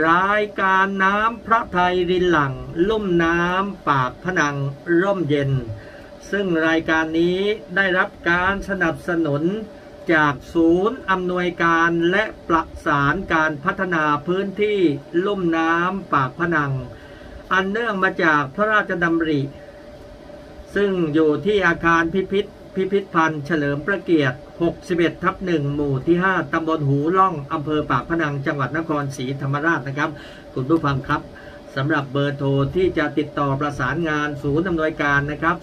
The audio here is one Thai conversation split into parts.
รายการน้ำพระทัยรินหลั่งลุ่มน้ำปากพนังร่มเย็นซึ่งรายการนี้ได้รับการสนับสนุนจากศูนย์อำนวยการและประสานการพัฒนาพื้นที่ลุ่มน้ำปากพนังอันเนื่องมาจากพระราชดำริซึ่งอยู่ที่อาคารพิพิธภัณฑ์เฉลิมพระเกียรติ 61/1 หมู่ที่ 5 ตำบลหูล่องอำเภอปากพนังจังหวัดนครศรีธรรมราชนะครับคุณผู้ฟังครับสำหรับเบอร์โทรที่จะติดต่อประสานงานศูนย์อำนวยการนะครับ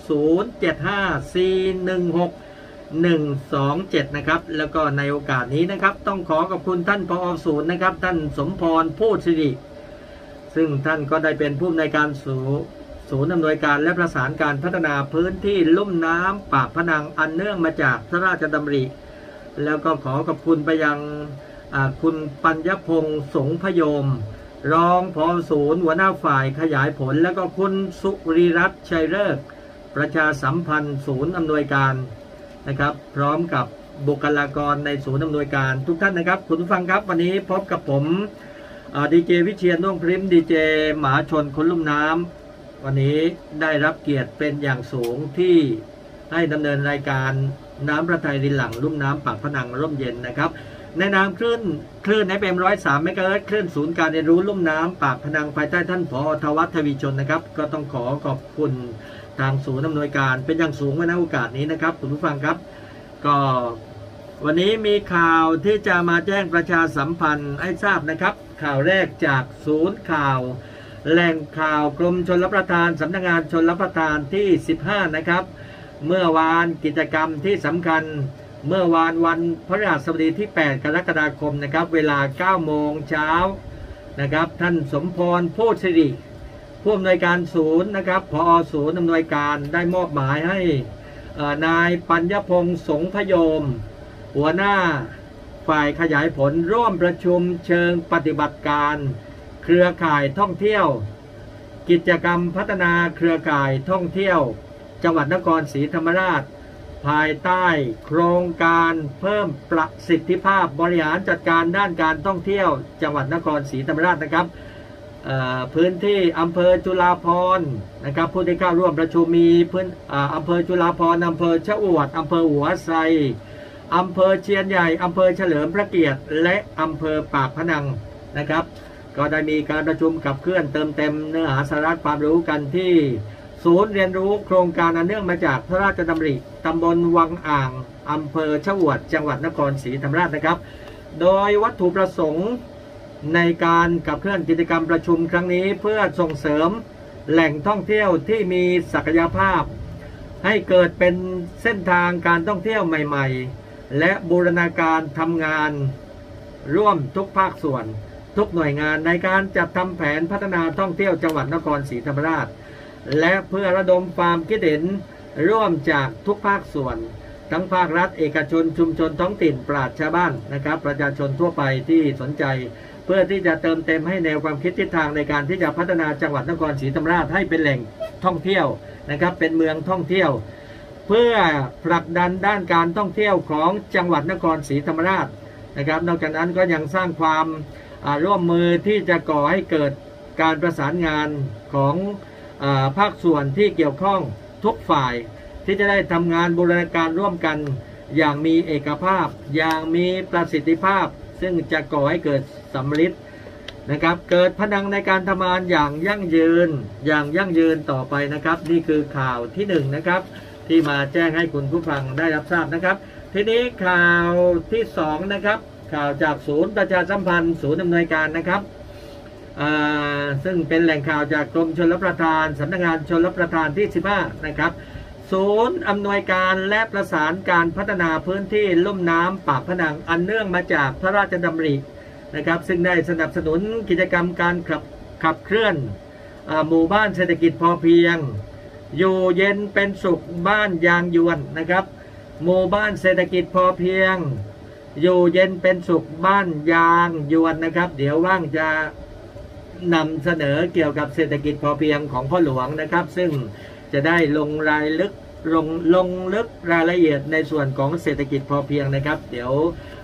075-416-127 นะครับแล้วก็ในโอกาสนี้นะครับต้องขอบคุณท่านผอ.ศูนย์นะครับท่านสมพรพูดสิริซึ่งท่านก็ได้เป็นผู้อำนวยการศูนย์อำนวยการและประสานการพัฒนาพื้นที่ลุ่มน้ำปากพนังอันเนื่องมาจากพระราชดำริแล้วก็ขอบคุณไปยังคุณปัญญพงษ์สงพยมรองผอ.ศูนย์หัวหน้าฝ่ายขยายผลแล้วก็คุณสุริรัตน์ชัยฤกษ์ประชาสัมพันธ์ศูนย์อำนวยการนะครับพร้อมกับบุคลากรในศูนย์อำนวยการทุกท่านนะครับคุณผู้ฟังครับวันนี้พบกับผมดีเจวิเชียร น่วงพริ้มดีเจหมาชนคนลุ่มน้ำวันนี้ได้รับเกียรติเป็นอย่างสูงที่ให้ดำเนินรายการน้ำพระทัยรินหลั่งลุ่มน้ำปากพนังร่มเย็นนะครับในนามคลื่นFM 103 เมกะเฮิรตซ์คลื่นศูนย์การเรียนรู้ลุ่มน้ำปากพนังภายใต้ท่านผอ.ธวัฒน์ ทวีชนนะครับก็ต้องขอบคุณทางศูนย์อำนวยการเป็นอย่างสูงในโอกาสนี้นะครับคุณผู้ฟังครับก็วันนี้มีข่าวที่จะมาแจ้งประชาสัมพันธ์ให้ทราบนะครับข่าวแรกจากศูนย์ข่าวแหล่งข่าวกรมชลประทานสำนักงานชลประทานที่ 15 นะครับเมื่อวานกิจกรรมที่สำคัญเมื่อวานวันพฤหัสบดีที่ 8 กรกฎาคมนะครับเวลา 9 โมงเช้านะครับท่านสมพรโพธิสิริผู้อำนวยการศูนย์นะครับผอ.ศูนย์อำนวยการได้มอบหมายให้นายปัญญพงษ์สงพยมหัวหน้าฝ่ายขยายผลร่วมประชุมเชิงปฏิบัติการเครือข่ายท่องเที่ยวกิจกรรมพัฒนาเครือข่ายท่องเที่ยวจังหวัดนครศรีธรรมราชภายใต้โครงการเพิ่มประสิทธิภาพบริหารจัดการด้านการท่องเที่ยวจังหวัดนครศรีธรรมราชนะครับพื้นที่อำเภอจุฬาภรณ์นะครับผู้ที่เข้าร่วมประชุมมีอำเภอจุฬาภรณ์อำเภอชะอวดอำเภอหัวไซอำเภอเชียนใหญ่อำเภอเฉลิมพระเกียรติและอำเภอปากพนังนะครับก็ได้มีการประชุมขับเคลื่อนเติมเต็มเนื้อหาสาระความรู้กันที่ศูนย์เรียนรู้โครงการอันเนื่องมาจากพระราชดำริตำบลวังอ่างอำเภอชะอวดจังหวัดนครศรีธรรมราชนะครับโดยวัตถุประสงค์ในการขับเคลื่อนกิจกรรมประชุมครั้งนี้เพื่อส่งเสริมแหล่งท่องเที่ยวที่มีศักยภาพให้เกิดเป็นเส้นทางการท่องเที่ยวใหม่ๆและบูรณาการทำงานร่วมทุกภาคส่วนทุกหน่วยงานในการจัดทำแผนพัฒนาท่องเที่ยวจังหวัดนครศรีธรรมราชและเพื่อระดมความคิดเห็นร่วมจากทุกภาคส่วนทั้งภาครัฐเอกชนชุมชนท้องถิ่นปราชญ์ชาวบ้านนะครับประชาชนทั่วไปที่สนใจเพื่อที่จะเติมเต็มให้แนวความคิดทิศทางในการที่จะพัฒนาจังหวัดนครศรีธรรมราชให้เป็นแหล่งท่องเที่ยวนะครับเป็นเมืองท่องเที่ยวเพื่อผลักดันด้านการท่องเที่ยวของจังหวัดนครศรีธรรมราชนะครับนอกจากนั้นก็ยังสร้างความร่วมมือที่จะก่อให้เกิดการประสานงานของภาคส่วนที่เกี่ยวข้องทุกฝ่ายที่จะได้ทำงานบูรณาการร่วมกันอย่างมีเอกภาพอย่างมีประสิทธิภาพซึ่งจะก่อให้เกิดสำลิดนะครับเกิดพลังในการทำงานอย่างยั่งยืนต่อไปนะครับนี่คือข่าวที่1นะครับที่มาแจ้งให้คุณผู้ฟังได้รับทราบนะครับทีนี้ข่าวที่2นะครับข่าวจากศูนย์ประชาสัมพันธ์ศูนย์อำนวยการนะครับซึ่งเป็นแหล่งข่าวจากกรมชลประทานสำนักงานชลประทานที่ 15 นะครับศูนย์อำนวยการและประสานการพัฒนาพื้นที่ลุ่มน้ำปากพนังอันเนื่องมาจากพระราชดำรินะครับซึ่งได้สนับสนุนกิจกรรมการขับเคลื่อนหมู่บ้านเศรษฐกิจพอเพียงอยู่เย็นเป็นสุขบ้านยางยวนนะครับหมู่บ้านเศรษฐกิจพอเพียงอยู่เย็นเป็นสุขบ้านยางยวนนะครับเดี๋ยวว่างจะนำเสนอเกี่ยวกับเศรษฐกิจพอเพียงของพ่อหลวงนะครับซึ่งจะได้ลงรายลึกรายละเอียดในส่วนของเศรษฐกิจพอเพียงนะครับเดี๋ยว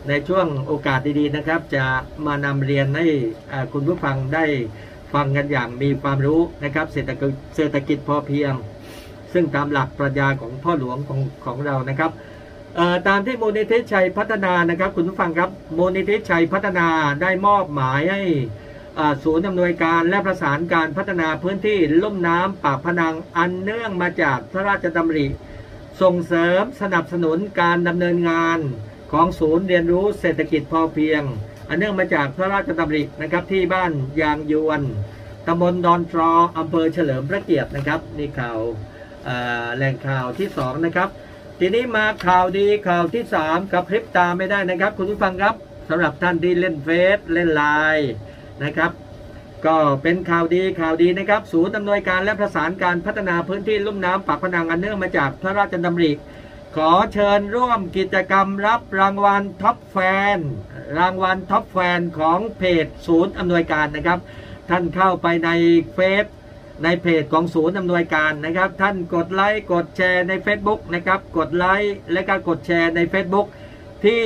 ในช่วงโอกาสดีๆนะครับจะมานำเรียนให้คุณผู้ฟังได้ฟังกันอย่างมีความรู้นะครับเศรษฐกิจพอเพียงซึ่งตามหลักปรัชญาของพ่อหลวงของเรานะครับตามที่มูลนิธิชัยพัฒนานะครับคุณผู้ฟังครับมูลนิธิชัยพัฒนาได้มอบหมายให้ศูนย์อำนวยการและประสานการพัฒนาพื้นที่ลุ่มน้ำปากพนังอันเนื่องมาจากพระราชดำริส่งเสริมสนับสนุนการดำเนินงานของศูนย์เรียนรู้เศรษฐกิจพอเพียงอันเนื่องมาจากพระราชดำรินะครับที่บ้านยางยวนตำบลดอนตรออำเภอเฉลิมพระเกียรตินะครับนี่ข่าวแหล่งข่าวที่2นะครับทีนี้มาข่าวดีข่าวที่3กับพริบตาไม่ได้นะครับคุณผู้ฟังครับสำหรับท่านที่เล่นเฟซเล่นไลน์นะครับก็เป็นข่าวดีนะครับศูนย์อำนวยการและประสานการพัฒนาพื้นที่ลุ่มน้ำปากพนังอันเนื่องมาจากพระราชดำริขอเชิญร่วมกิจกรรมรับรางวัลท็อปแฟนของเพจศูนย์อำนวยการนะครับท่านเข้าไปในเฟซในเพจของศูนย์อำนวยการนะครับท่านกดไลค์กดแชร์ใน Facebook นะครับกดไลค์และก็กดแชร์ใน Facebook ที่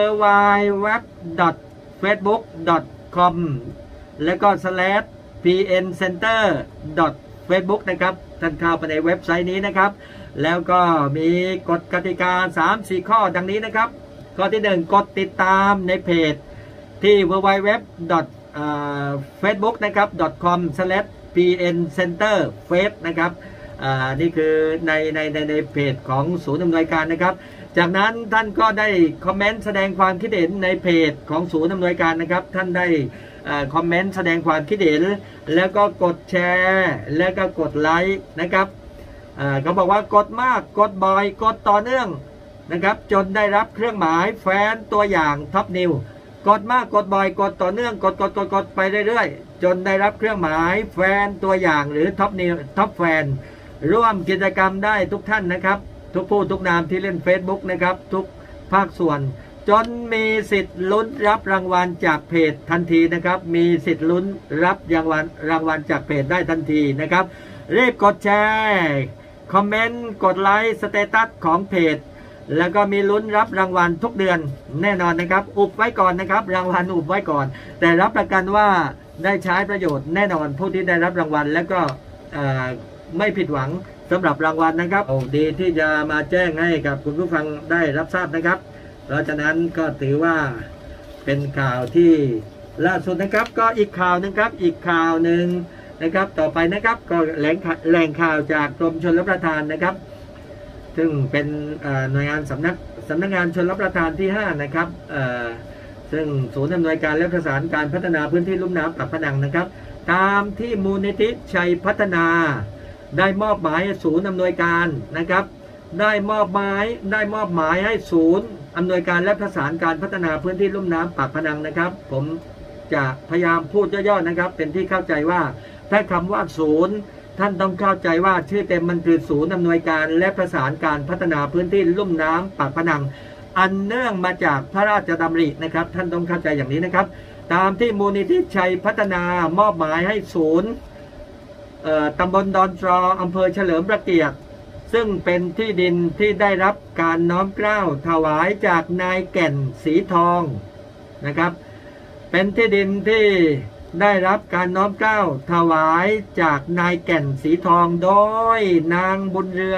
www.facebook.com แล้วก็ /pncenter.facebook นะครับท่านเข้าไปในเว็บไซต์นี้นะครับแล้วก็มีกฎกติกา 3-4 ข้อดังนี้นะครับข้อที่1กดติดตามในเพจที่ www.facebook นะครับ .com/pncenter-face นะครับนี่คือในเพจของศูนย์อำนวยการนะครับจากนั้นท่านก็ได้คอมเมนต์แสดงความคิดเห็นในเพจของศูนย์อำนวยการนะครับท่านได้คอมเมนต์แสดงความคิดเห็นแล้วก็กดแชร์แล้วก็กดไลค์นะครับเขาบอกว่ากดมากกดบ่อยกดต่อเนื่องนะครับจนได้รับเครื่องหมายแฟนตัวอย่างท็อปนิวกดมากกดบ่อยกดต่อเนื่องกดไปเรื่อยๆจนได้รับเครื่องหมายแฟนตัวอย่างหรือท็อปนิวท็อปแฟนร่วมกิจกรรมได้ทุกท่านนะครับทุกผู้ทุกนามที่เล่น Facebook นะครับทุกภาคส่วนจนมีสิทธิ์ลุ้นรับรางวัลจากเพจทันทีนะครับมีสิทธิ์ลุ้นรับรางวัลจากเพจได้ทันทีนะครับรีบกดแชร์คอมเมนต์กดไลค์สเตตัสของเพจแล้วก็มีลุ้นรับรางวัลทุกเดือนแน่นอนนะครับอุบไว้ก่อนนะครับรางวัลอุบไว้ก่อนแต่รับประกันว่าได้ใช้ประโยชน์แน่นอนผู้ที่ได้รับรางวัลแล้วก็ไม่ผิดหวังสำหรับรางวัลนะครับดีที่จะมาแจ้งให้กับคุณผู้ฟังได้รับทราบนะครับเพราะฉะนั้นก็ถือว่าเป็นข่าวที่ล่าสุดนะครับก็อีกข่าวนึงครับอีกข่าวหนึ่งนะครับต่อไปนะครับก็แหล่งข่าวจากกรมชลประทานนะครับซึ่งเป็นหน่วยงานสำนักงานชลประทานที่5นะครับซึ่งศูนย์อำนวยการและประสานการพัฒนาพื้นที่ลุ่มน้ำปากพนังนะครับตามที่มูลนิธิชัยพัฒนาได้มอบหมายศูนย์อำนวยการนะครับได้มอบหมายให้ศูนย์อำนวยการและประสานการพัฒนาพื้นที่ลุ่มน้ำปากพนังนะครับผมจะพยายามพูดย่อๆนะครับเป็นที่เข้าใจว่าถ้าคำว่าศูนย์ท่านต้องเข้าใจว่าชื่อเต็มมันคือศูนย์อำนวยการและประสานการพัฒนาพื้นที่ลุ่มน้ำปากพนังอันเนื่องมาจากพระราชดำรินะครับท่านต้องเข้าใจอย่างนี้นะครับตามที่มูลนิธิชัยพัฒนามอบหมายให้ศูนย์ตำบลดอนตรออำเภอเฉลิมพระเกียรติซึ่งเป็นที่ดินที่ได้รับการน้อมเกล้าถวายจากนายแก่นสีทองนะครับเป็นที่ดินที่ได้รับการน้อมเกล้าถวายจากนายแก่นสีทองโดยนางบุญเรื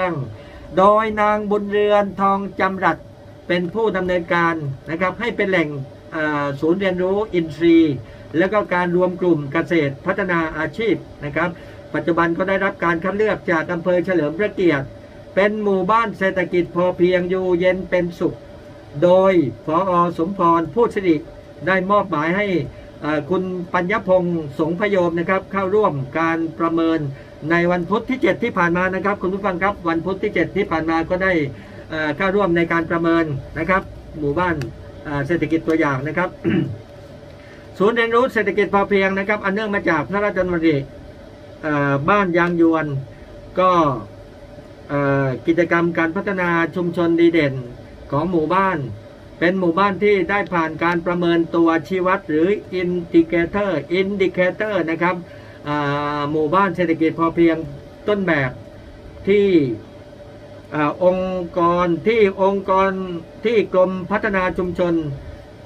อนทองจำรัดเป็นผู้ดำเนินการนะครับให้เป็นแหล่งศูนย์เรียนรู้อินทรีย์และก็การรวมกลุ่มเกษตรพัฒนาอาชีพนะครับปัจจุบันก็ได้รับการคัดเลือกจากอำเภอเฉลิมพระเกียรติเป็นหมู่บ้านเศรษฐกิจพอเพียงอยู่เย็นเป็นสุขโดยผอ.สมพรพูดสิริได้มอบหมายให้คุณปัญญพงษ์สงพยมนะครับเข้าร่วมการประเมินในวันพุธที่7ที่ผ่านมานะครับคุณผู้ฟังครับวันพุธที่7ที่ผ่านมาก็ได้เข้าร่วมในการประเมินนะครับหมู่บ้านเศรษฐกิจตัวอย่างนะครับ ศูนย์เรียนรู้เศรษฐกิจพอเพียงนะครับอันเนื่องมาจากพระราชดำริบ้านยางยวนก็กิจกรรมการพัฒนาชุมชนดีเด่นของหมู่บ้านเป็นหมู่บ้านที่ได้ผ่านการประเมินตัวชี้วัดหรืออินดิเคเตอร์นะครับหมู่บ้านเศรษฐกิจพอเพียงต้นแบบที่องค์กรที่กรมพัฒนาชุมชน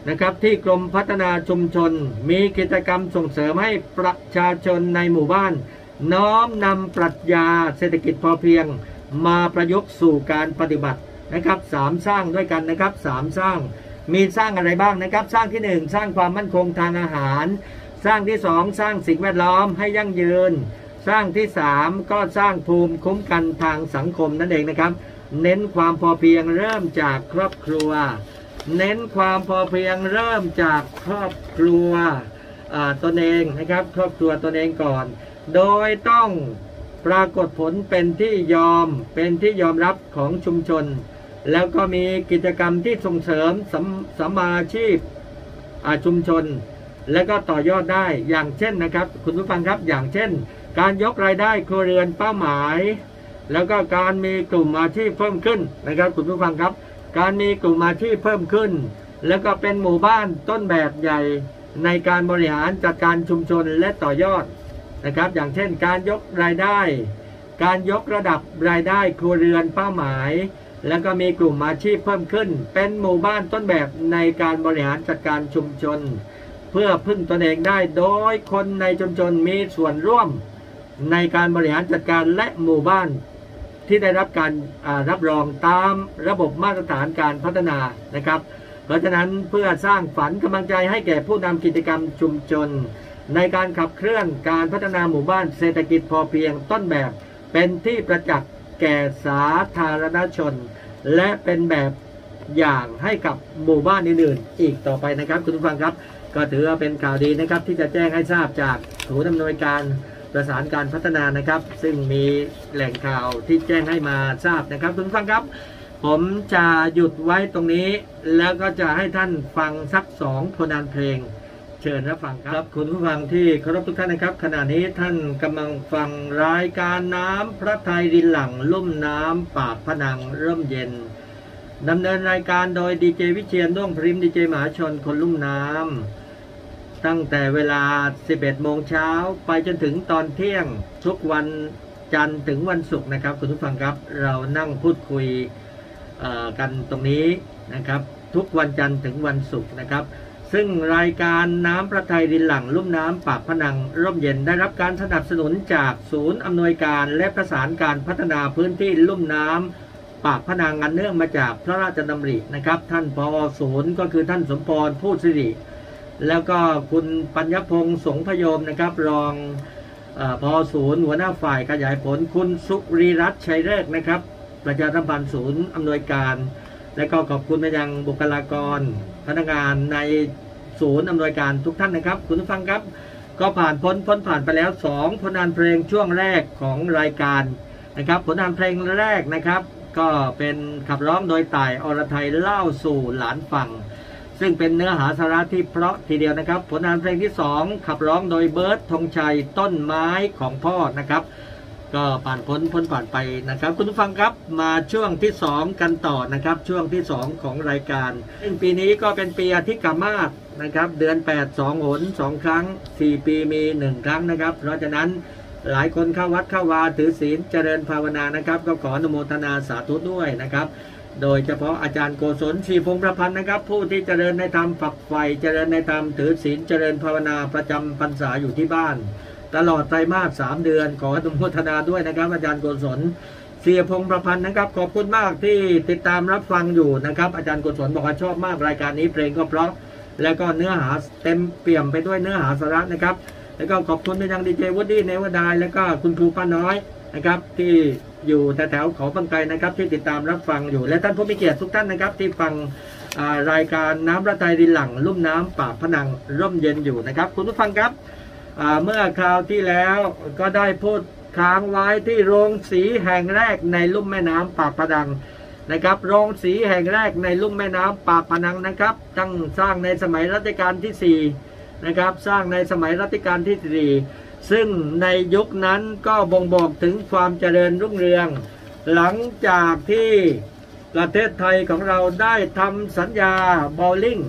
นะครับที่กรมพัฒนาชุมชนมีกิจกรรมส่งเสริมให้ประชาชนในหมู่บ้านน้อมนำปรัชญาเศรษฐกิจพอเพียงมาประยุกต์สู่การปฏิบัตินะครับ3สร้างด้วยกันนะครับ3สร้างมีสร้างอะไรบ้างนะครับสร้างที่1สร้างความมั่นคงทางอาหารสร้างที่2สร้างสิ่งแวดล้อมให้ยั่งยืนสร้างที่3ก็สร้างภูมิคุ้มกันทางสังคมนั่นเองนะครับเน้นความพอเพียงเริ่มจากครอบครัวเน้นความพอเพียงเริ่มจากครอบครัวตนเองนะครับครอบครัวตนเองก่อนโดยต้องปรากฏผลเป็นที่ยอมรับของชุมชนแล้วก็มีกิจกรรมที่ส่งเสริมสมาชีพชุมชนและก็ต่อยอดได้อย่างเช่นนะครับคุณผู้ฟังครับอย่างเช่นการยกรายได้ครัวเรือนเป้าหมายแล้วก็การมีกลุ่มอาชีพเพิ่มขึ้นนะครับคุณผู้ฟังครับการมีกลุ่มอาชีพเพิ่มขึ้นแล้วก็เป็นหมู่บ้านต้นแบบใหญ่ในการบริหารจัดการชุมชนและต่อยอดนะครับอย่างเช่นการยกรายได้การยกระดับรายได้ครัวเรือนเป้าหมายแล้วก็มีกลุ่มอาชีพเพิ่มขึ้นเป็นหมู่บ้านต้นแบบในการบริหารจัดการชุมชนเพื่อพึ่งตนเองได้โดยคนในชุมชนมีส่วนร่วมในการบริหารจัดการและหมู่บ้านที่ได้รับการรับรองตามระบบมาตรฐานการพัฒนานะครับเพราะฉะนั้นเพื่อสร้างฝันกำลังใจให้แก่ผู้นำกิจกรรมชุมชนในการขับเคลื่อนการพัฒนาหมู่บ้านเศรษฐกิจพอเพียงต้นแบบเป็นที่ประจักษ์แก่สาธารณชนและเป็นแบบอย่างให้กับหมู่บ้านอื่นๆอีกต่อไปนะครับคุณผู้ฟังครับก็ถือว่าเป็นข่าวดีนะครับที่จะแจ้งให้ทราบจากศูนย์อำนวยการประสานการพัฒนานะครับซึ่งมีแหล่งข่าวที่แจ้งให้มาทราบนะครับคุณผู้ฟังครับผมจะหยุดไว้ตรงนี้แล้วก็จะให้ท่านฟังสัก2ผลงานเพลงเชิญรับฟังครับคุณผู้ฟังที่เคารพทุกท่านนะครับขณะนี้ท่านกำลังฟังรายการน้ำพระทัยรินหลั่งลุ่มน้ำปากพนังร่มเย็นดำเนินรายการโดยดีเจวิเชียรด้วงพริมดีเจมหาชนคนลุ่มน้ำตั้งแต่เวลา 11 โมงเช้าไปจนถึงตอนเที่ยงทุกวันจันทร์ถึงวันศุกร์นะครับคุณผู้ฟังครับเรานั่งพูดคุยกันตรงนี้นะครับทุกวันจันทร์ถึงวันศุกร์นะครับซึ่งรายการน้ำพระทัยรินหลั่งลุ่มน้ำปากพนังร่มเย็นได้รับการสนับสนุนจากศูนย์อำนวยการและประสานการพัฒนาพื้นที่ลุ่มน้ำปากพนังอันเนื่องมาจากพระราชดำรินะครับท่านผอ.ศูนย์ก็คือท่านสมพรพูดสิริแล้วก็คุณปัญญพงษ์สงพยมนะครับรองผอ.ศูนย์หัวหน้าฝ่ายขยายผลคุณสุริรัตน์ชัยเลิศนะครับประชาสัมพันธ์ศูนย์อำนวยการและก็ขอบคุณไปยังบุคลากรพนักงานในศูนย์อำนวยการทุกท่านนะครับคุณผู้ฟังครับก็ผ่านไปแล้ว2ผลงานเพลงช่วงแรกของรายการนะครับผลงานเพลงแรกนะครับก็เป็นขับร้องโดยต่ายอรไทยเล่าสู่หลานฟังซึ่งเป็นเนื้อหาสาระที่เพราะทีเดียวนะครับผลงานเพลงที่2ขับร้องโดยเบิร์ตธงชัยต้นไม้ของพ่อนะครับก็ผ่านผ่านไปนะครับคุณผู้ฟังครับมาช่วงที่2กันต่อนะครับช่วงที่2ของรายการซึ่งปีนี้ก็เป็นปีอาทิตย์กมาศนะครับเดือน8 2 หน2ครั้ง4ปีมี1ครั้งนะครับเพราะฉะนั้นหลายคนเข้าวัดเข้าวาถือศีลเจริญภาวนานะครับก็ขออนุโมทนาสาธุด้วยนะครับโดยเฉพาะอาจารย์โกศลศรีพงษ์ประพันธ์นะครับผู้ที่เจริญในธรรมฝักใฝ่เจริญในธรรมถือศีลเจริญภาวนาประจำพรรษาอยู่ที่บ้านตลอดไตรมาส3 เดือนขออนุโมทนาด้วยนะครับอาจารย์โกศลศรีพงษ์ประพันธ์นะครับขอบคุณมากที่ติดตามรับฟังอยู่นะครับอาจารย์โกศลบอกว่าชอบมากรายการนี้เพลงก็เพราะแล้วก็เนื้อหาเต็มเปี่ยมไปด้วยเนื้อหาสาระนะครับแล้วก็ขอบคุณไปยังดีเจวูดดี้เนวดายแล้วก็คุณครูป้าน้อยนะครับที่อยู่แถวๆเขาบางไกรนะครับที่ติดตามรับฟังอยู่และท่านผู้มีเกียรติทุกท่านนะครับที่ฟังรายการน้ำพระทัยรินหลั่งลุ่มน้ำปากพนังร่มเย็นอยู่นะครับคุณผู้ฟังครับเมื่อคราวที่แล้วก็ได้พูดค้างไว้ที่โรงสีแห่งแรกในลุ่มแม่น้ำปากพนังนะครับโรงสีแห่งแรกในลุ่มแม่น้ำปากพนังนะครับตั้งสร้างในสมัยรัชกาลที่4นะครับสร้างในสมัยรัชกาลที่4ซึ่งในยุคนั้นก็บ่งบอกถึงความเจริญรุ่งเรืองหลังจากที่ประเทศไทยของเราได้ทำสัญญาโบว์ลิ่ง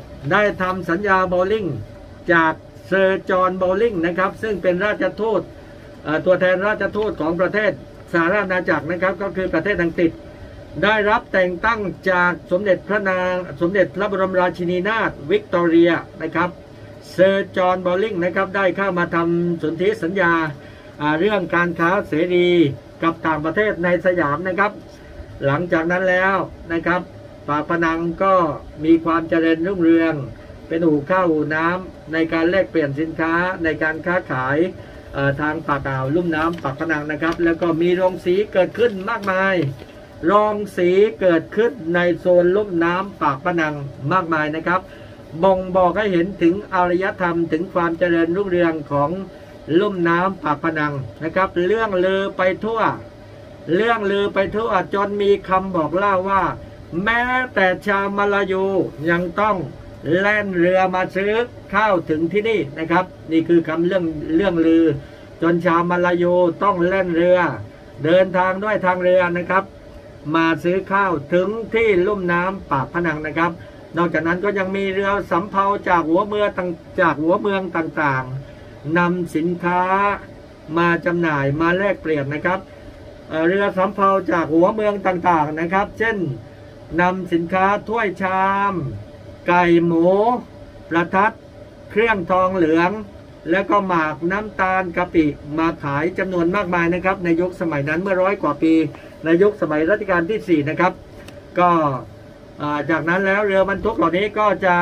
จากเซอร์จอห์นโบว์ลิ่งนะครับซึ่งเป็นราชทูตตัวแทนราชทูตของประเทศสหราชอาณาจักรนะครับก็คือประเทศอังกฤษได้รับแต่งตั้งจากสมเด็จพระบรมราชินีนาถวิกตอเรียนะครับเซอร์จอห์นบอลลิงนะครับได้เข้ามาทำสนธิสัญญาเรื่องการค้าเสรีกับต่างประเทศในสยามนะครับหลังจากนั้นแล้วนะครับปากพนังก็มีความเจริญรุ่งเรืองเป็นอู่ข้าวอู่น้ำในการแลกเปลี่ยนสินค้าในการค้าขายทางปากอ่าวลุ่มน้ำปากพนังนะครับแล้วก็มีโรงสีเกิดขึ้นมากมายโรงสีเกิดขึ้นในโซนลุ่มน้ำปากพนังมากมายนะครับบ่งบอกให้เห็นถึงอารยธรรมถึงความเจริญรุ่งเรืองของลุ่มน้ำปากพนังนะครับเรื่องลือไปทั่วจนมีคำบอกเล่าว่าแม้แต่ชาวมาลายูยังต้องแล่นเรือมาซื้อข้าวถึงที่นี่นะครับนี่คือคำเรื่องลือจนชาวมาลายูต้องแล่นเรือเดินทางด้วยทางเรือนะครับมาซื้อข้าวถึงที่ลุ่มน้ำปากพนังนะครับนอกจากนั้นก็ยังมีเรือสำเภาจากหัวเมืองต่างๆนำสินค้ามาจำหน่ายมาแลกเปลี่ยนนะครับเรือสำเภาจากหัวเมืองต่างๆนะครับเช่นนำสินค้าถ้วยชามไก่หมูประทัดเครื่องทองเหลืองแล้วก็หมากน้ำตาลกะปิมาขายจำนวนมากมายนะครับในยุคสมัยนั้นเมื่อ100 กว่าปีในยุคสมัยรัชกาลที่4นะครับก็จากนั้นแล้วเรือบรรทุกเหล่านี้ก็จะ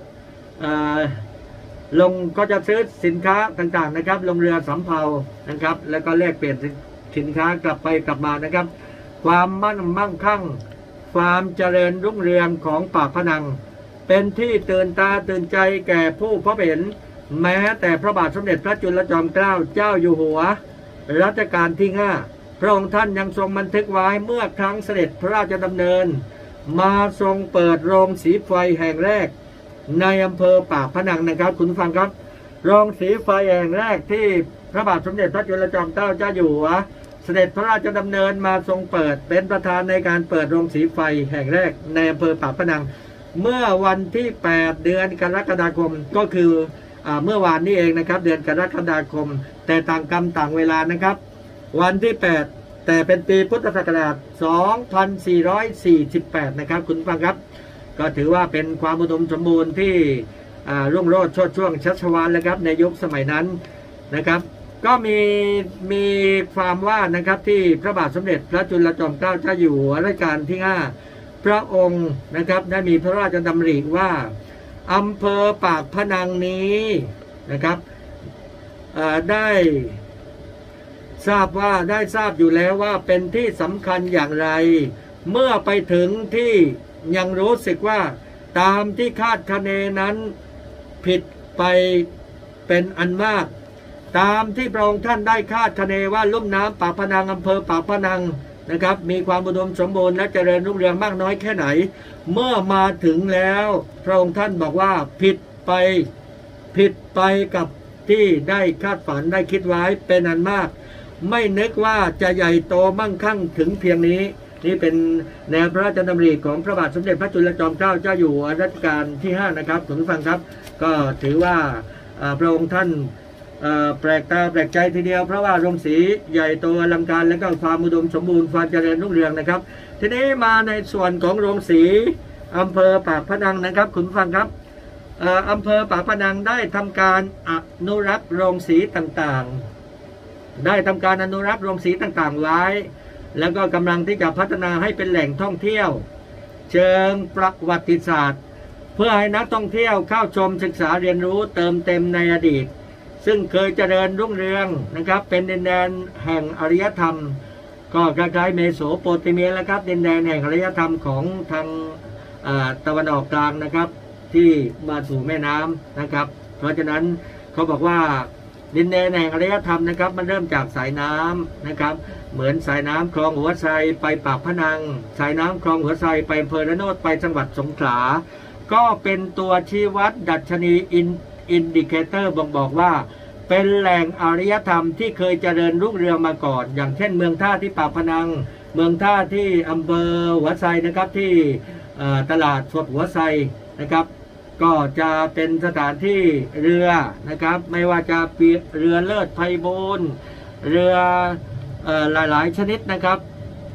ซื้อสินค้าต่างๆนะครับลงเรือสำเภานะครับแล้วก็แลกเปลี่ยนสินค้ากลับไปกลับมานะครับความมั่งคั่งความเจริญรุ่งเรืองของปากพนังเป็นที่ตื่นตาตื่นใจแก่ผู้พบเห็นแม้แต่พระบาทสมเด็จพระจุลจอมเกล้าเจ้าอยู่หัวรัชกาลที่5พระองค์ท่านยังทรงบันทึกไว้เมื่อครั้งเสด็จพระราชดำเนินมาทรงเปิดโรงสีไฟแห่งแรกในอำเภอปากพนังนะครับคุณผู้ฟังครับโรงสีไฟแห่งแรกที่พระบาทสมเด็จพระจุลจอมเกล้าเจ้าอยู่หัวเสด็จพระราชดำเนินมาทรงเปิดเป็นประธานในการเปิดโรงสีไฟแห่งแรกในอำเภอปากพนังเมื่อวันที่8เดือนกรกฎาคมก็คือเมื่อวานนี้เองนะครับเดือนกรกฎาคมแต่ต่างกรรมต่างเวลานะครับวันที่8แต่เป็นปีพุทธศักราช2448นะครับคุณฟังครับก็ถือว่าเป็นความอุดมสมบูรณ์ที่รุ่งโรจน์โชติช่วงชัชวาลแล้วครับในยุคสมัยนั้นนะครับก็มีความว่านะครับที่พระบาทสมเด็จพระจุลจอมเกล้าเจ้าอยู่หัวรัชกาลที่5พระองค์นะครับได้มีพระราชดำริว่าอำเภอปากพนังนี้นะครับได้ทราบอยู่แล้วว่าเป็นที่สำคัญอย่างไรเมื่อไปถึงที่ยังรู้สึกว่าตามที่คาดคะเนนั้นผิดไปเป็นอันมากตามที่พระองค์ท่านได้คาดคะเนว่าลุ่มน้ำปากพนังอำเภอปากพนังนะครับมีความอุดมสมบูรณ์และเจริญรุ่งเรืองมากน้อยแค่ไหนเมื่อมาถึงแล้วพระองค์ท่านบอกว่าผิดไปกับที่ได้คาดฝันได้คิดไว้เป็นอันมากไม่นึกว่าจะใหญ่โตมั่งคั่งถึงเพียงนี้นี่เป็นแนวพระราชดำริของพระบาทสมเด็จพระจุลจอมเกล้าเจ้าอยู่หัวรัชกาลที่5นะครับคุณผู้ฟังครับก็ถือว่าพระองค์ท่านแปลกตาแปลกใจทีเดียวเพราะว่าโรงสีใหญ่โตอลังการและก็ความอุดมสมบูรณ์ความเจริญรุ่งเรืองนะครับทีนี้มาในส่วนของโรงสีอำเภอปากพนังนะครับคุณผู้ฟังครับอำเภอปากพนังได้ทำการอนุรักษ์โรงสีต่างๆไว้แล้วก็กำลังที่จะพัฒนาให้เป็นแหล่งท่องเที่ยวเชิงประวัติศาสตร์เพื่อให้นักท่องเที่ยวเข้าชมศึกษาเรียนรู้เติมเต็มในอดีตซึ่งเคยเจริญรุ่งเรืองนะครับเป็นดินแดนแห่งอารยธรรมก็คล้ายๆเมโสโปเตเมียแล้วครับดินแดนแห่งอารยธรรมของทางตะวันออกกลางนะครับที่มาสู่แม่น้ำนะครับเพราะฉะนั้นเขาบอกว่าดินแดนแห่งอารยธรรมนะครับมันเริ่มจากสายน้ำนะครับเหมือนสายน้ำคลองหัวไซไปปากพนังสายน้ำคลองหัวไซไปอำเภอระโนดไปจังหวัดสงขลาก็เป็นตัวชี้วัดดัชนีอินดิเคเตอร์บอกว่าเป็นแหล่งอารยธรรมที่เคยเจริญรุ่งเรืองมาก่อนอย่างเช่นเมืองท่าที่ปากพนังเมืองท่าที่อำเภอหัวไซนะครับที่ตลาดสดหัวไซนะครับก็จะเป็นสถานที่เรือนะครับไม่ว่าจะเรือเลิศไพบูลย์เรือหลายๆชนิดนะครับ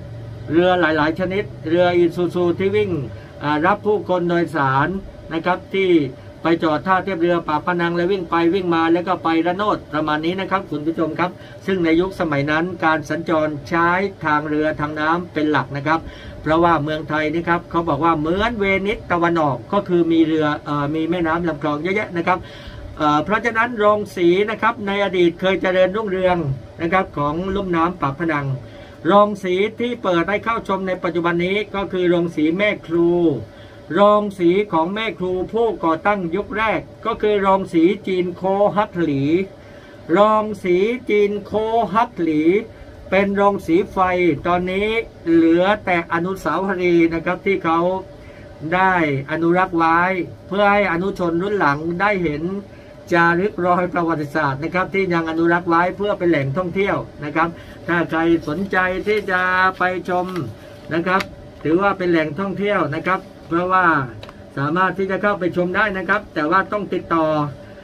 เรือหลายๆชนิดเรืออิซูซูที่วิ่งรับผู้คนโดยสารนะครับที่ไปจอดท่าเทียบเรือปากพนังแล้ววิ่งไปวิ่งมาแล้วก็ไประโนดประมาณนี้นะครับคุณผู้ชมครับซึ่งในยุคสมัยนั้นการสัญจรใช้ทางเรือทางน้ำเป็นหลักนะครับเพราะว่าเมืองไทยนี่ครับเขาบอกว่าเหมือนเวนิสตะวันออกก็คือมีเรือมีแม่น้ำลำคลองเยอะแยะนะครับเพราะฉะนั้นโรงสีนะครับในอดีตเคยเจริญรุ่งเรืองนะครับของลุ่มน้ำปากพนังโรงสีที่เปิดให้เข้าชมในปัจจุบันนี้ก็คือโรงสีแม่ครูโรงสีของแม่ครูผู้ก่อตั้งยุคแรกก็คือโรงสีจีนโคฮัตหลีโรงสีจีนโคฮัตหลีเป็นโรงสีไฟตอนนี้เหลือแต่อนุสาวรีย์นะครับที่เขาได้อนุรักษ์ไว้เพื่อให้อนุชนรุ่นหลังได้เห็นจารึกรอยประวัติศาสตร์นะครับที่ยังอนุรักษ์ไว้เพื่อเป็นแหล่งท่องเที่ยวนะครับถ้าใครสนใจที่จะไปชมนะครับถือว่าเป็นแหล่งท่องเที่ยวนะครับเพราะว่าสามารถที่จะเข้าไปชมได้นะครับแต่ว่าต้องติดต่อ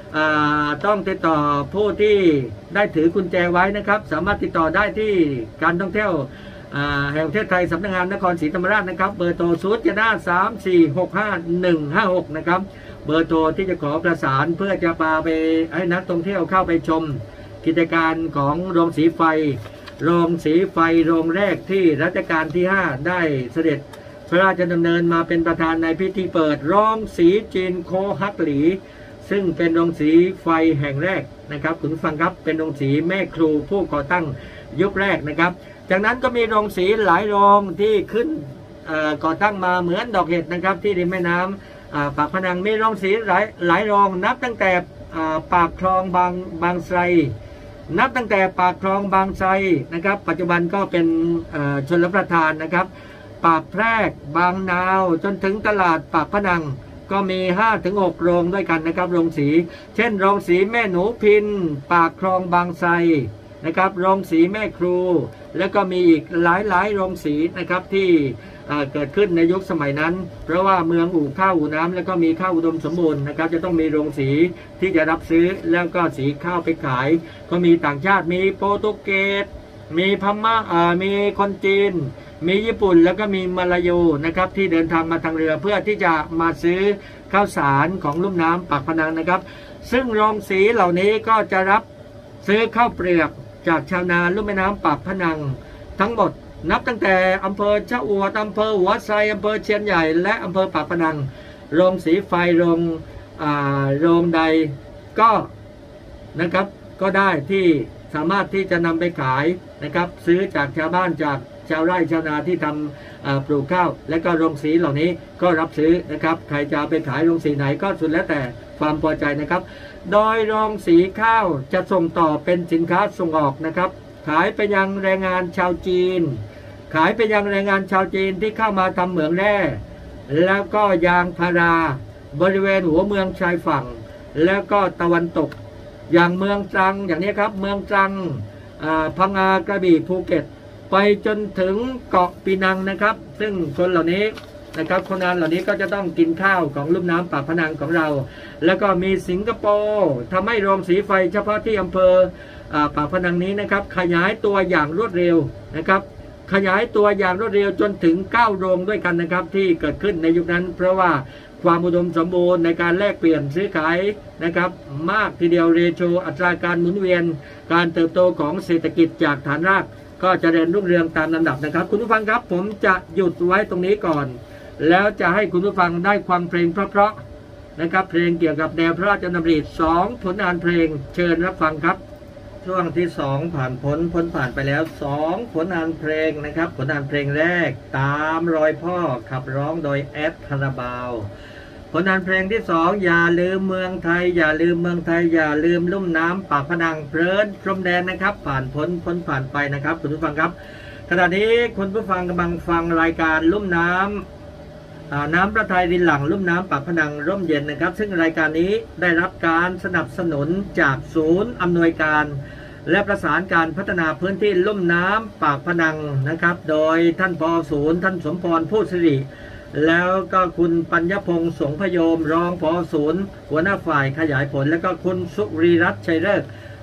ผู้ที่ได้ถือกุญแจไว้นะครับสามารถติดต่อได้ที่การท่องเที่ยวแห่งประเทศไทยสำนักงานนครศรีธรรมราชนะครับเบอร์โทร074655156นะครับเบอร์โทรที่จะขอประสานเพื่อจะพาไปให้นักท่องเที่ยวเข้าไปชมกิจการของโรงสีไฟโรงแรกที่รัชกาลที่5ได้เสด็จพระราชดำเนินมาเป็นประธานในพิธีเปิดโรงสีจีนโคฮักหลีซึ่งเป็นโรงสีไฟแห่งแรกนะครับคุณผู้ฟังครับเป็นโรงสีแม่ครูผู้ก่อตั้งยุคแรกนะครับจากนั้นก็มีโรงสีหลายโรงที่ขึ้นก่อตั้งมาเหมือนดอกเห็ดนะครับที่ริมแม่น้ำปากพนังมีโรงสีหลายโรงนับตั้งแต่ปากคลองบางไทรนับตั้งแต่ปากคลองบางไทรนะครับปัจจุบันก็เป็นชลประทานนะครับปากแพรกบางนาวจนถึงตลาดปากพนังก็มี 5-6 โรงด้วยกันนะครับโรงสีเช่นโรงสีแม่หนูพินปากคลองบางไทรนะครับโรงสีแม่ครูแล้วก็มีอีกหลายโรงสีนะครับที่เกิดขึ้นในยุคสมัยนั้นเพราะว่าเมืองอู่ข้าวอู่น้ำแล้วก็มีข้าวอุดมสมบูรณ์นะครับจะต้องมีโรงสีที่จะรับซื้อแล้วก็สีข้าวไปขายก็มีต่างชาติมีโปรตุเกสมีพม่ามีคนจีนมีญี่ปุ่นแล้วก็มีมาลายูนะครับที่เดินทางมาทางเรือเพื่อที่จะมาซื้อข้าวสารของลุ่มน้ำปากพนังนะครับซึ่งโรงสีเหล่านี้ก็จะรับซื้อข้าวเปลือกจากชาวนาลุ่มแม่น้ำปากพนังทั้งหมดนับตั้งแต่อำเภอชะอวดอำเภอหัวไซอำเภอเชียนใหญ่และอำเภอปากพนังโรงสีไฟโรงใดก็นะครับก็ได้ที่สามารถที่จะนำไปขายนะครับซื้อจากชาวบ้านจากชาวไร่ชาวนาที่ทำปลูกข้าวและก็โรงสีเหล่านี้ก็รับซื้อนะครับใครจะไปขายโรงสีไหนก็สุดแล้วแต่ความพอใจนะครับโดยโรงสีข้าวจะส่งต่อเป็นสินค้าส่งออกนะครับขายไปยังแรงงานชาวจีนที่เข้ามาทำเหมืองแร่แล้วก็ยางพาราบริเวณหัวเมืองชายฝั่งแล้วก็ตะวันตกอย่างเมืองตรังอย่างนี้ครับเมืองตรังพังงากระบี่ภูเก็ตไปจนถึงเกาะปีนังนะครับซึ่งคนเหล่านี้นะครับคนงานเหล่านี้ก็จะต้องกินข้าวของลุ่มน้ำปากพนังของเราแล้วก็มีสิงคโปร์ทำให้โรงสีไฟเฉพาะที่อำเภอปากพนังนี้นะครับขยายตัวอย่างรวดเร็วนะครับขยายตัวอย่างรวดเร็วจนถึง9โรงด้วยกันนะครับที่เกิดขึ้นในยุคนั้นเพราะว่าความอุดมสมบูรณ์ในการแลกเปลี่ยนซื้อขายนะครับมากทีเดียวเรโชอัตราการหมุนเวียนการเติบโตของเศรษฐกิจจากฐานรากก็เจริญรุ่งเรืองตามลำดับนะครับคุณผู้ฟังครับผมจะหยุดไว้ตรงนี้ก่อนแล้วจะให้คุณผู้ฟังได้ฟังเพลงเพราะๆนะครับเพลงเกี่ยวกับแนวพระราชดำริ2ผลงานเพลงเชิญรับฟังครับช่วงที่2ผ่านไปแล้ว2ผลงานเพลงนะครับผลงานเพลงแรกตามรอยพ่อขับร้องโดยแอดคาราบาวผลงานเพลงที่2อย่าลืมเมืองไทยอย่าลืมลุ่มน้ำปากพนังเพลินพรมแดนนะครับผ่านไปนะครับคุณผู้ฟังครับขณะนี้คุณผู้ฟังกำลังฟังรายการลุ่มน้ำพระทัยรินหลังลุ่มน้ำปากพนังร่มเย็นนะครับซึ่งรายการนี้ได้รับการสนับสนุนจากศูนย์อำนวยการและประสานการพัฒนาพื้นที่ลุ่มน้ำปากพนังนะครับโดยท่านผอ.ศูนย์ท่านสมพรพูดสิริแล้วก็คุณปัญญพงษ์สงพยมรองผอ.ศูนย์หัวหน้าฝ่ายขยายผลแล้วก็คุณสุรีรัตน์ชัยเลิศ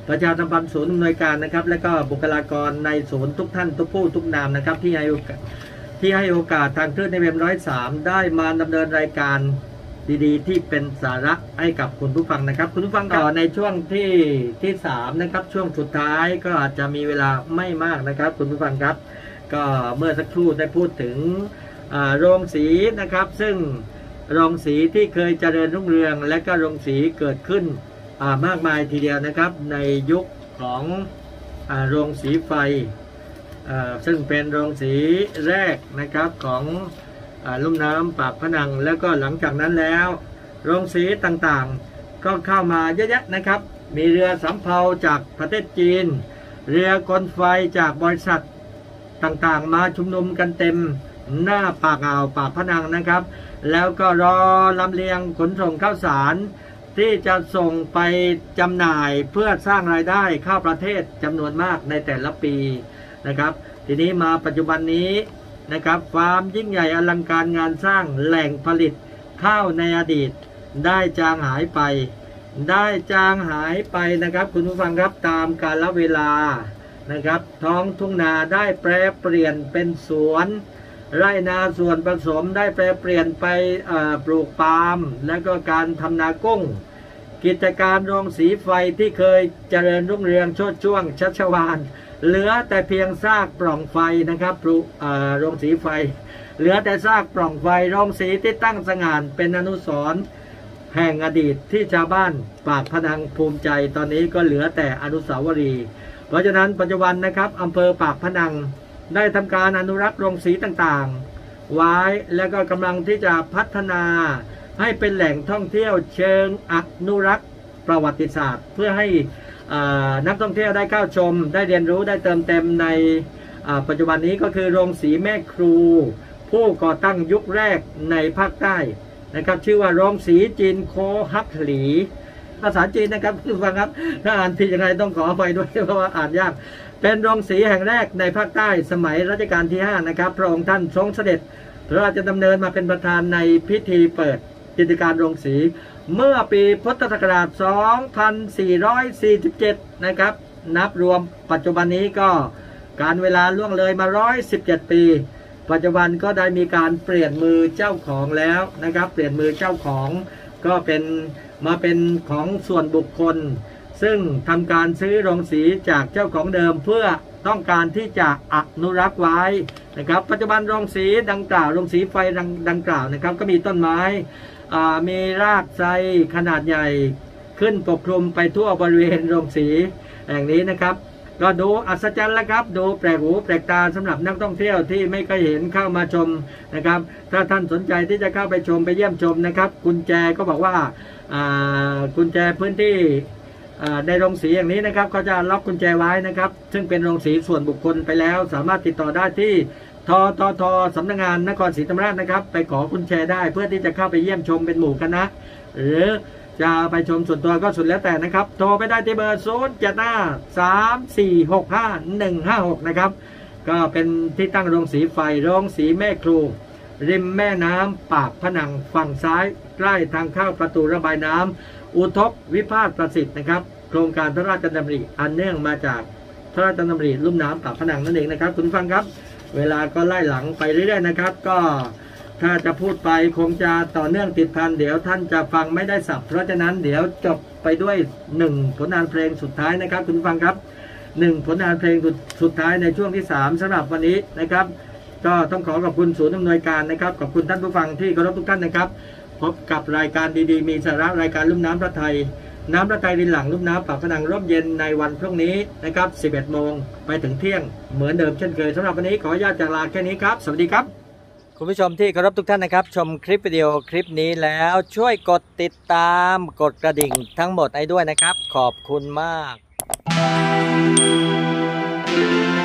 ประชาสัมพันธ์ศูนย์อำนวยการนะครับและก็บุคลากรในศูนย์ทุกท่านทุกผู้ทุกนามนะครับที่ให้โอกาสทางคลื่นในเว็บ103ได้มาดำเนินรายการดีๆที่เป็นสาระให้กับคุณผู้ฟังนะครับคุณผู้ฟังก็ในช่วงที่3นะครับช่วงสุดท้ายก็อาจจะมีเวลาไม่มากนะครับคุณผู้ฟังครับก็เมื่อสักครู่ได้พูดถึงโรงสีนะครับซึ่งโรงสีที่เคยเจริญรุ่งเรืองและก็โรงสีเกิดขึ้นมากมายทีเดียวนะครับในยุคของโรงสีไฟซึ่งเป็นโรงสีแรกนะครับของลุ่มน้ำปากพนังแล้วก็หลังจากนั้นแล้วโรงสีต่างๆก็เข้ามาเยอะแยะนะครับมีเรือสำเภาจากประเทศจีนเรือกลไฟจากบริษัทต่างๆมาชุมนุมกันเต็มหน้าปากอ่าวปากพนังนะครับแล้วก็รอลำเลียงขนส่งข้าวสารที่จะส่งไปจำหน่ายเพื่อสร้างรายได้เข้าประเทศจำนวนมากในแต่ละปีนะครับทีนี้มาปัจจุบันนี้นะครับความยิ่งใหญ่อลังการงานสร้างแหล่งผลิตข้าวในอดีตได้จางหายไปนะครับคุณผู้ฟังครับตามกาลเวลานะครับท้องทุ่งนาได้แปรเปลี่ยนเป็นสวนไร่นาส่วนผสมได้แปรเปลี่ยนไปปลูกปาล์มและก็การทำนากุ้งกิจการโรงสีไฟที่เคยเจริญรุ่งเรืองโชติช่วงชัชวาลเหลือแต่เพียงซากปล่องไฟนะครับโรงสีไฟเหลือแต่ซากปล่องไฟโรงสีที่ตั้งสง่านเป็นอนุสรณ์แห่งอดีตที่ชาวบ้านปากพนังภูมิใจตอนนี้ก็เหลือแต่อนุสาวรีย์เพราะฉะนั้นปัจจุบันนะครับอำเภอปากพนังได้ทำการอนุรักษ์โรงสีต่างๆไว้แล้วก็กำลังที่จะพัฒนาให้เป็นแหล่งท่องเที่ยวเชิงอนุรักษ์ประวัติศาสตร์เพื่อให้นักท่องเที่ยวได้เข้าชมได้เรียนรู้ได้เติมเต็มในปัจจุบันนี้ก็คือโรงสีแม่ครูผู้ก่อตั้งยุคแรกในภาคใต้นะครับชื่อว่าโรงสีจีนโคฮักหลีภาษาจีนนะครับทุกท่านครับถ้าอ่านผิดยังไงต้องขออภัยด้วยเพราะว่าอ่านยากเป็นโรงสีแห่งแรกในภาคใต้สมัยรัชกาลที่5นะครับพระองค์ท่านทรงเสด็จพระราชดำเนินมาเป็นประธานในพิธีเปิดกิจการโรงสีเมื่อปีพุทธศักราช 2447 นะครับนับรวมปัจจุบันนี้ก็การเวลาล่วงเลยมา117 ปีปัจจุบันก็ได้มีการเปลี่ยนมือเจ้าของแล้วนะครับเปลี่ยนมือเจ้าของก็เป็นของส่วนบุคคลซึ่งทำการซื้อโรงสีจากเจ้าของเดิมเพื่อต้องการที่จะอนุรักษ์ไว้นะครับปัจจุบันโรงสีดังกล่าวโรงสีไฟดังกล่าวนะครับก็มีต้นไม้มีรากไทรขนาดใหญ่ขึ้นปกคลุมไปทั่วบริเวณโรงสีแห่งนี้นะครับก็ดูอัศจรรย์แล้วครับดูแปลกหูแปลกตาสำหรับนักท่องเที่ยวที่ไม่เคยเห็นเข้ามาชมนะครับถ้าท่านสนใจที่จะเข้าไปชมไปเยี่ยมชมนะครับกุญแจก็บอกว่ากุญแจพื้นที่ในโรงสีอย่างนี้นะครับเขาจะล็อกกุญแจไว้นะครับซึ่งเป็นโรงสีส่วนบุคคลไปแล้วสามารถติดต่อได้ที่ทสำนักงานนครศรีธรรมราชนะครับไปขอกุญแจได้เพื่อที่จะเข้าไปเยี่ยมชมเป็นหมู่คณะหรือจะไปชมส่วนตัวก็สุดแล้วแต่นะครับโทรไปได้ที่เบอร์07534655156นะครับก็เป็นที่ตั้งโรงสีไฟโรงสีแม่ครูริมแม่น้ำปากพนังฝั่งซ้ายใกล้ทางเข้าประตูระบายน้ำอุทกวิภาคประสิทธิ์นะครับโครงการพระราชดำริอันเนื่องมาจากพระราชดำริลุ่มน้ำปากพนังนั่นเองนะครับคุณฟังครับเวลาก็ไล่หลังไปเรื่อยๆนะครับก็ถ้าจะพูดไปคงจะต่อเนื่องติดพันเดี๋ยวท่านจะฟังไม่ได้สับเพราะฉะนั้นเดี๋ยวจบไปด้วย1ผลงานเพลงสุดท้ายนะครับคุณฟังครับ1ผลงานเพลงสุดท้ายในช่วงที่3สำหรับวันนี้นะครับก็ต้องขอบคุณศูนย์อำนวยการนะครับขอบคุณท่านผู้ฟังที่เคารพทุกท่านนะครับพบกับรายการดีๆมีสาระรายการลุ่มน้ำพระไทยน้ำพระไทยรินหลังลุ่มน้ำปากพนังร่มเย็นในวันพรุ่งนี้นะครับ 11 โมงไปถึงเที่ยงเหมือนเดิมเช่นเคยสำหรับวันนี้ขออนุญาตจากลาแค่นี้ครับสวัสดีครับคุณผู้ชมที่เคารพทุกท่านนะครับชมคลิปวิดีโอคลิปนี้แล้วช่วยกดติดตามกดกระดิ่งทั้งหมดให้ด้วยนะครับขอบคุณมาก